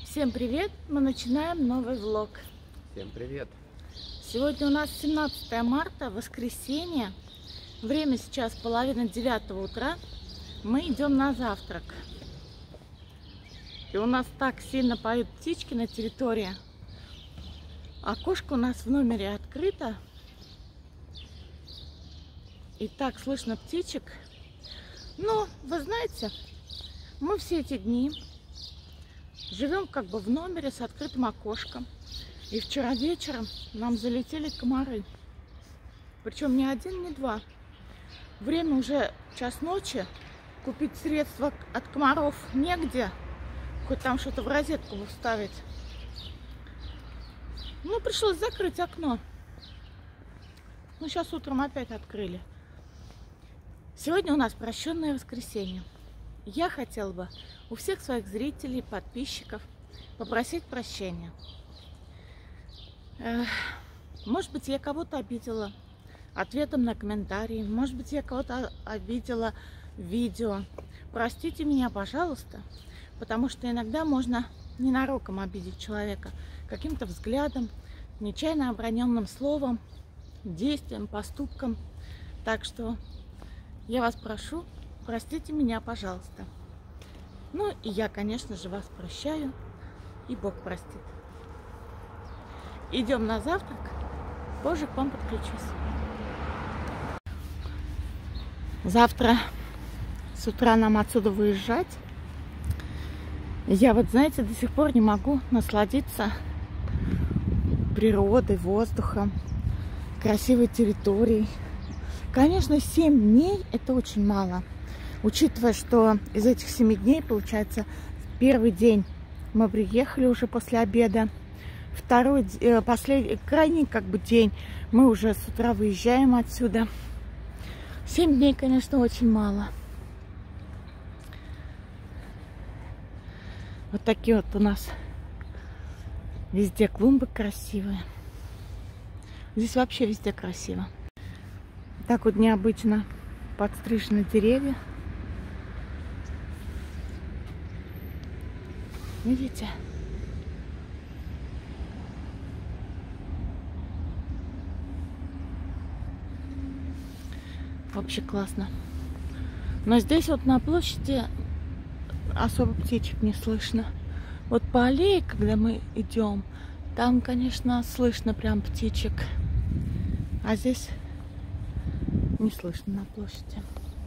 Всем привет! Мы начинаем новый влог. Всем привет! Сегодня у нас 17 марта, воскресенье. Время сейчас 8:30 утра. Мы идем на завтрак. И у нас так сильно поют птички на территории. Окошко у нас в номере открыто. И так слышно птичек. Но, вы знаете, мы все эти дни живем как бы в номере с открытым окошком. И вчера вечером нам залетели комары. Причем не один, не два. Время уже час ночи. Купить средства от комаров негде. Хоть там что-то в розетку вставить. Ну, пришлось закрыть окно. Ну, сейчас утром опять открыли. Сегодня у нас прощенное воскресенье. Я хотела бы у всех своих зрителей, подписчиков попросить прощения. Может быть, я кого-то обидела ответом на комментарии. Может быть, я кого-то обидела в видео. Простите меня, пожалуйста, потому что иногда можно ненароком обидеть человека каким-то взглядом, нечаянно оброненным словом, действием, поступком. Так что я вас прошу, простите меня, пожалуйста. Ну и я, конечно же, вас прощаю, и Бог простит. Идем на завтрак, позже к вам подключусь. Завтра с утра нам отсюда выезжать. Я вот, знаете, до сих пор не могу насладиться природой, воздухом, красивой территорией. Конечно, 7 дней это очень мало. Учитывая, что из этих 7 дней, получается, первый день мы приехали уже после обеда, второй, крайний как бы день мы уже с утра выезжаем отсюда. 7 дней, конечно, очень мало. Вот такие вот у нас везде клумбы красивые. Здесь вообще везде красиво. Так вот необычно подстрижены деревья. Видите? Вообще классно. Но здесь вот на площади особо птичек не слышно. Вот по аллее, когда мы идем, там, конечно, слышно прям птичек. А здесь не слышно на площади.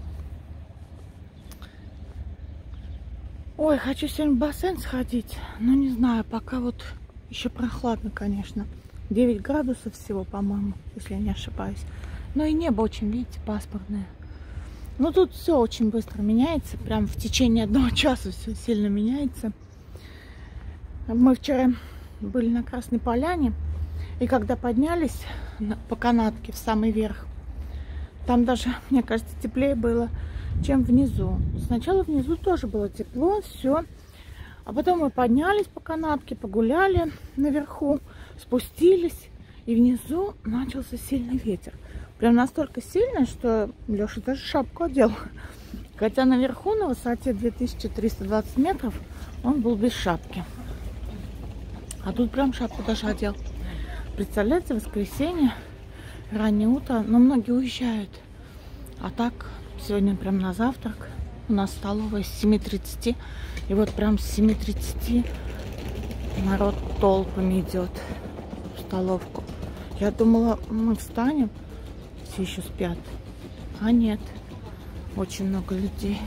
Ой, хочу сегодня в бассейн сходить, но не знаю, пока вот еще прохладно, конечно. 9 градусов всего, по-моему, если я не ошибаюсь. Но и небо очень, видите, пасмурное. Но тут все очень быстро меняется, прям в течение 1 часа все сильно меняется. Мы вчера были на Красной Поляне, и когда поднялись по канатке в самый верх, там даже, мне кажется, теплее было, чем внизу. Сначала внизу тоже было тепло, все. А потом мы поднялись по канатке, погуляли наверху, спустились, и внизу начался сильный ветер. Прям настолько сильный, что Леша даже шапку одел. Хотя наверху, на высоте 2320 метров, он был без шапки. А тут прям шапку даже одел. Представляете, воскресенье, раннее утро, но многие уезжают. А так, сегодня прям на завтрак. У нас столовая с 7:30. И вот прям с 7:30 народ толпами идет в столовку. Я думала, мы встанем, все еще спят. А нет, очень много людей.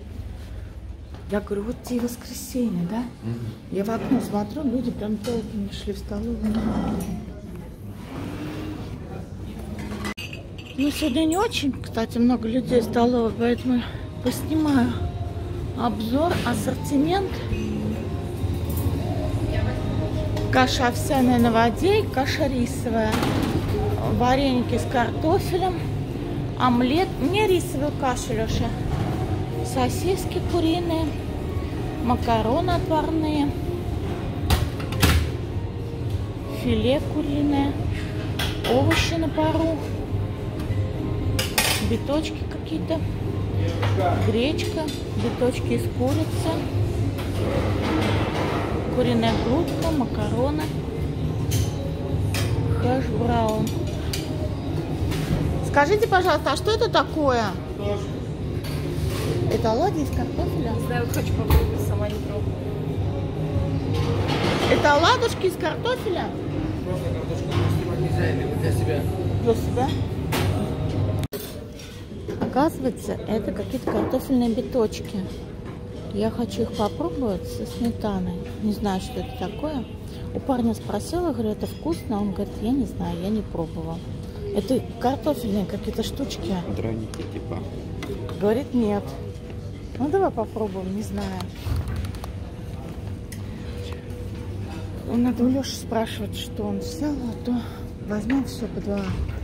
Я говорю, вот тебе воскресенье, да? Я в окно смотрю, люди прям толпами шли в столовую. Ну, сегодня не очень, кстати, много людей в столовой, поэтому поснимаю обзор, ассортимент. Каша овсяная на воде, каша рисовая, вареники с картофелем, омлет, не рисовую кашу, Леша, сосиски куриные, макароны отварные, филе куриное, овощи на пару, биточки какие-то, гречка, биточки из курицы, куриная грудка, макароны, хэш-браун. Скажите, пожалуйста, а что это такое? Это оладьи из картофеля? Не знаю, хочу попробовать, сама не пробую. Это оладушки из картофеля? Просто картошку снимать нельзя, или для себя. Для себя? Оказывается, это какие-то картофельные биточки. Я хочу их попробовать со сметаной. Не знаю, что это такое. У парня спросила, говорю, это вкусно? Он говорит, я не знаю, я не пробовал. Это картофельные какие-то штучки. Драники типа. Говорит, нет. Ну, давай попробуем, не знаю. Надо у Лёши спрашивать, что он взял, а то возьмем все по два.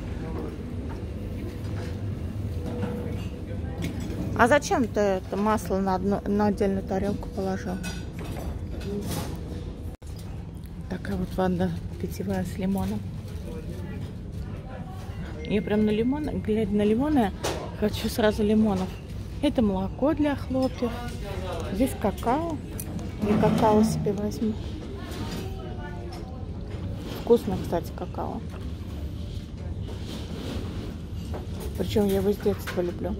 А зачем ты это масло на отдельную тарелку положил? Такая вот вода питьевая с лимоном. Я прям на лимон, глядя на лимоны, хочу сразу лимонов. Это молоко для хлопьев. Здесь какао. Я какао себе возьму. Вкусно, кстати, какао. Причем я его с детства люблю.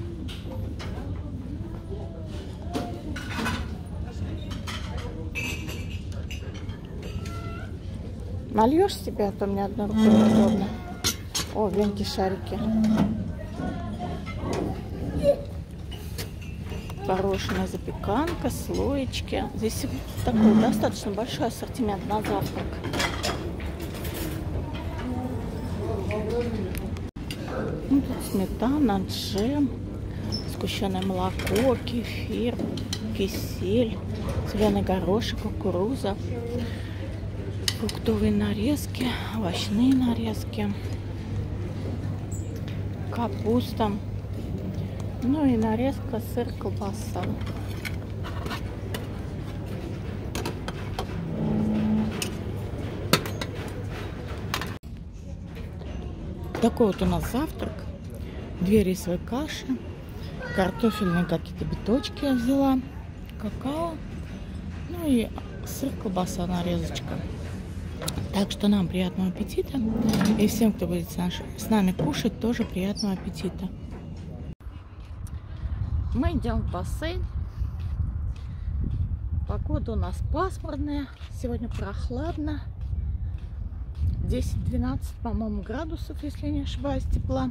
Нальешь себе, а то мне одной рукой неудобно. О, гляньте, шарики. Творожная запеканка, слоечки. Здесь такой достаточно большой ассортимент на завтрак. Ну, тут сметана, джем, сгущенное молоко, кефир, кисель, зеленый горошек, кукуруза, фруктовые нарезки, овощные нарезки, капуста, ну и нарезка, сыр, колбаса. Такой вот у нас завтрак. 2 рисовые каши, картофельные какие-то биточки я взяла, какао, ну и сыр, колбаса, нарезочка. Так что нам приятного аппетита. И всем, кто будет с нами кушать, тоже приятного аппетита. Мы идем в бассейн. Погода у нас пасмурная. Сегодня прохладно. 10-12, по-моему, градусов, если я не ошибаюсь, тепла.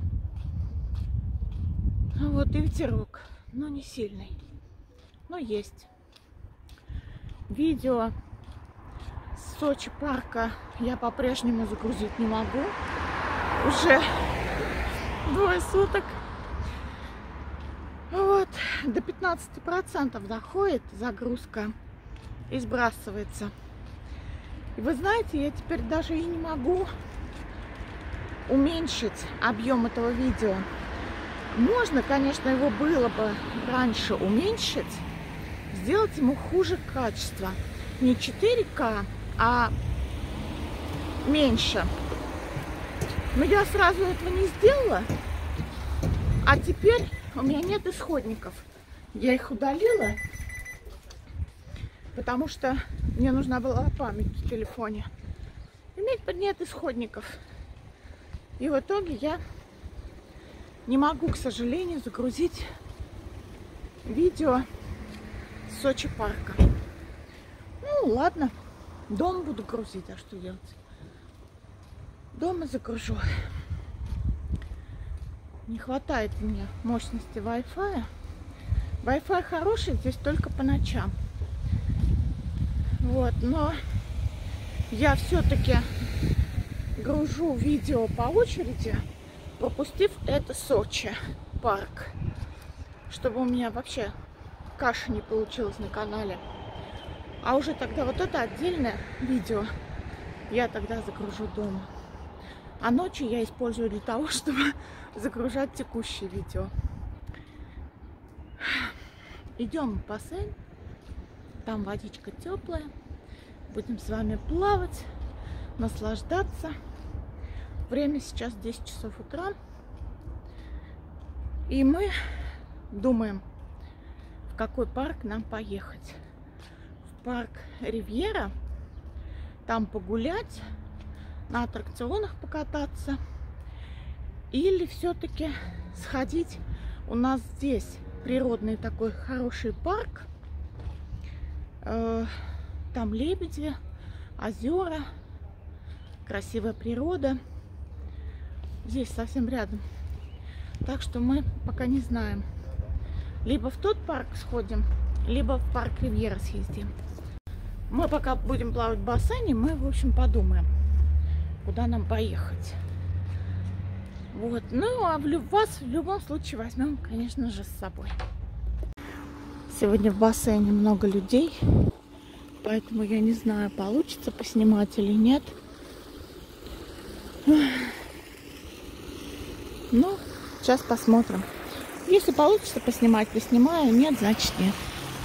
Вот и ветерок, но не сильный. Но есть. Видео с Сочи парка я по-прежнему загрузить не могу. Уже 2 суток. Вот, до 15% доходит загрузка и сбрасывается. И вы знаете, я теперь даже и не могу уменьшить объем этого видео. Можно, конечно, его было бы раньше уменьшить, сделать ему хуже качество. Не 4К, а меньше. Но я сразу этого не сделала. А теперь у меня нет исходников. Я их удалила, потому что мне нужна была память в телефоне. У меня теперь нет исходников. И в итоге я не могу, к сожалению, загрузить видео с Сочи парка. Ну, ладно. Дома буду грузить, а что делать? Дома загружу. Не хватает мне мощности Wi-Fi. Wi-Fi хороший здесь только по ночам. Вот, но я все-таки гружу видео по очереди, пропустив это Сочи парк, чтобы у меня вообще каша не получилась на канале. А уже тогда вот это отдельное видео я тогда загружу дома. А ночью я использую для того, чтобы загружать текущие видео. Идем в бассейн. Там водичка теплая. Будем с вами плавать, наслаждаться. Время сейчас 10 часов утра. И мы думаем, в какой парк нам поехать. парк Ривьера, там погулять, на аттракционах покататься, или все-таки сходить. У нас здесь природный такой хороший парк, там лебеди, озера, красивая природа, здесь совсем рядом. Так что мы пока не знаем. Либо в тот парк сходим, либо в парк Ривьера съездим. Мы пока будем плавать в бассейне, мы, в общем, подумаем, куда нам поехать. Вот. Ну, а вас в любом случае возьмем, конечно же, с собой. Сегодня в бассейне много людей, поэтому я не знаю, получится поснимать или нет. Ну, сейчас посмотрим. Если получится поснимать, поснимаю. Нет, значит нет.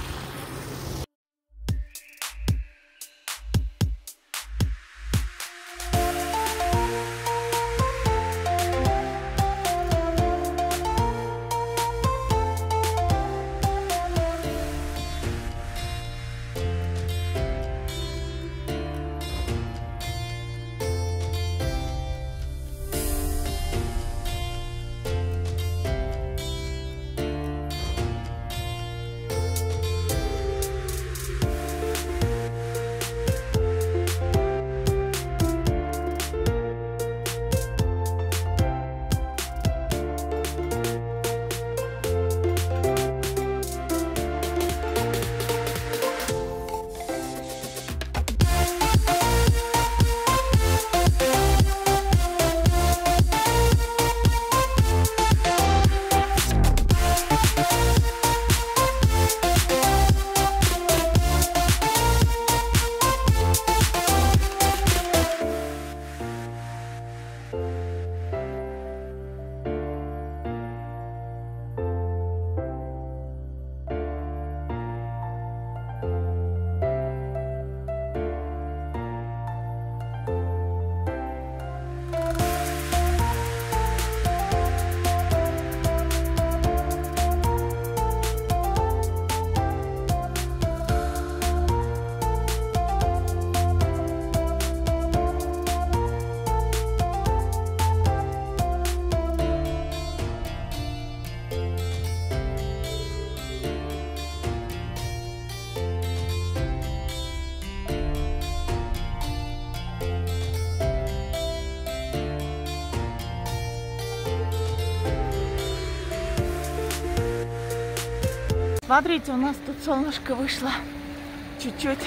Смотрите, у нас тут солнышко вышло чуть-чуть.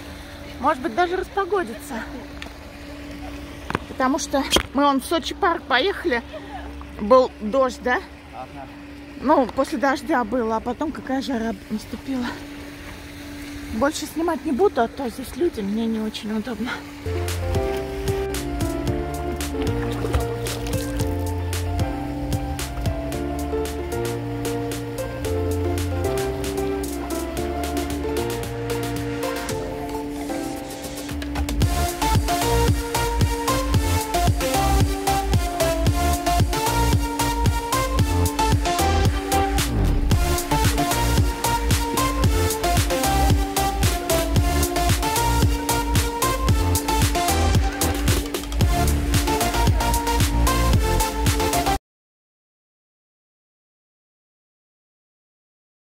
Может быть, даже распогодится. Потому что мы вон в Сочи парк поехали. Был дождь, да? Ну, после дождя было, а потом какая жара наступила. Больше снимать не буду, а то здесь люди, мне не очень удобно.